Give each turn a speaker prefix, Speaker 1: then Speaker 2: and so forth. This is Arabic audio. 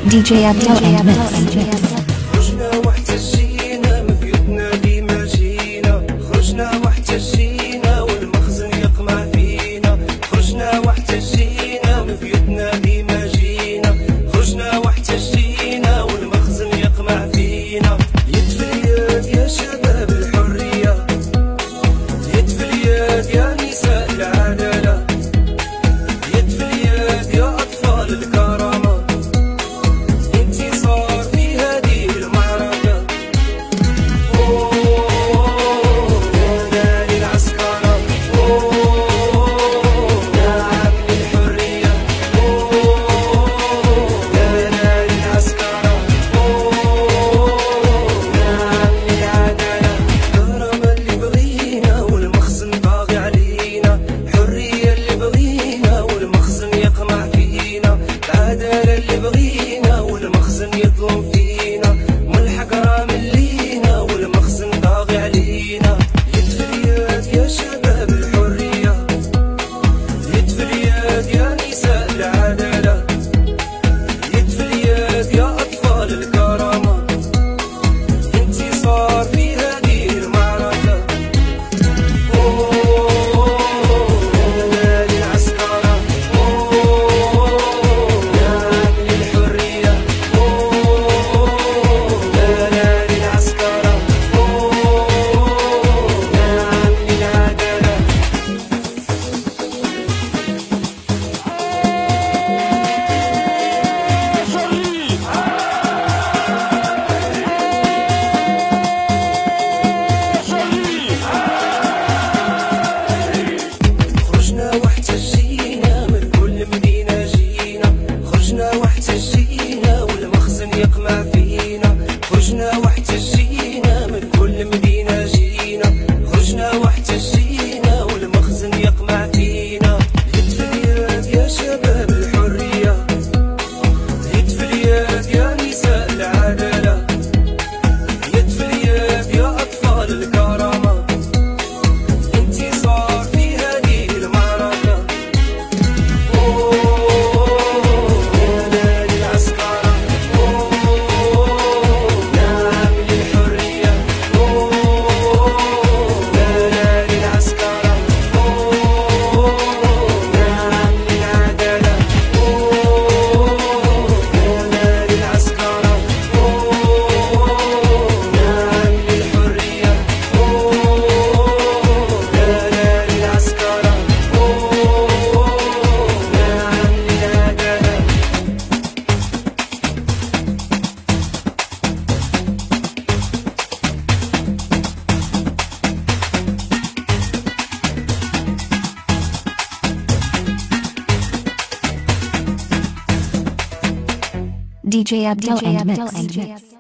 Speaker 1: DJ Abdel and Mix.
Speaker 2: خرجنا واحتجينا من بيوتنا ديما جينا، خرجنا واحتجينا والمخزن يقمع فينا، خرجنا واحتجينا من بيوتنا ديما جينا، خرجنا واحتجينا والمخزن يقمع فينا. يد في اليد يا شباب الحرية، يد في اليد يا نساء العدالة، يد في اليد يا أطفال الكرامة. خرجنا واحتجينا من كل مدينة جينا، خرجنا واحتجينا والمخزن يقمع فينا. يد في اليد يا شباب الحرية، يد في اليد يا نساء العدالة، يد في اليد يا أطفال الكرامة. انتصار في هذه المعركة.
Speaker 1: DJ Abdel and Mix.